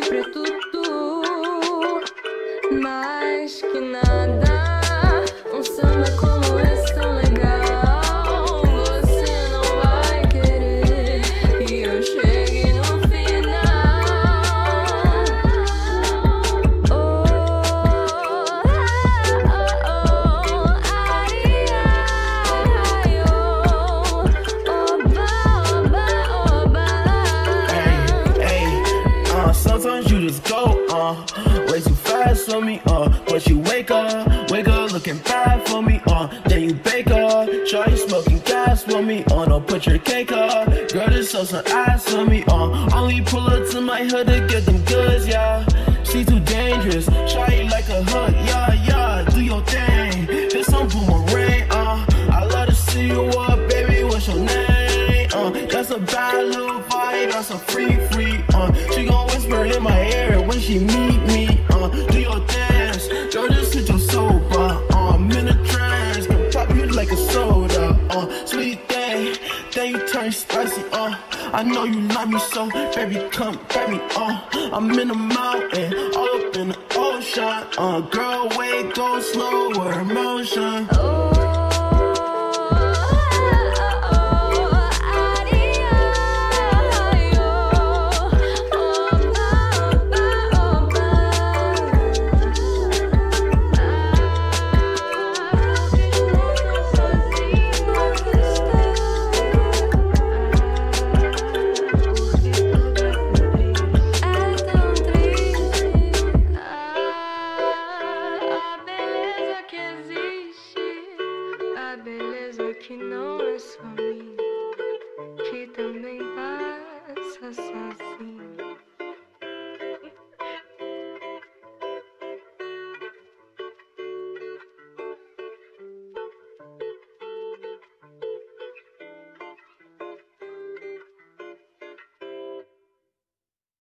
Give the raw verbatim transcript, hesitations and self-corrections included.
sempre tudo, mais que nada. Um samba como esse tão legal, você não vai querer que eu chegue no final. Oh, oh, oh, ai, ai, oh, oba, oba, oba. Hey, hey, uh, sometimes you just go, uh, way too fast for me, uh, but you wake up, wake up looking bad for me, uh, then you bake up, try you smoking gas for me, uh, don't put your cake up, girl just show some ass for me, uh, only pull up to my hood to get them goods, yeah, she too dangerous, try it like a hook, yeah, yeah, do your thing, hit some boomerang, uh, I love to see you up, baby, what's your name, uh, that's a bad little vibe, that's a free, free, uh, she gon' whisper in my ear when she meet me, uh, do your dance, girl, just hit your sober, uh, I'm in a trance, can pop you like a soda, uh, sweet thing, then you turn spicy, uh, I know you like me so, baby, come grab me, uh, I'm in the mountain, all up in the ocean, uh, girl, wait, go slower motion. Oh,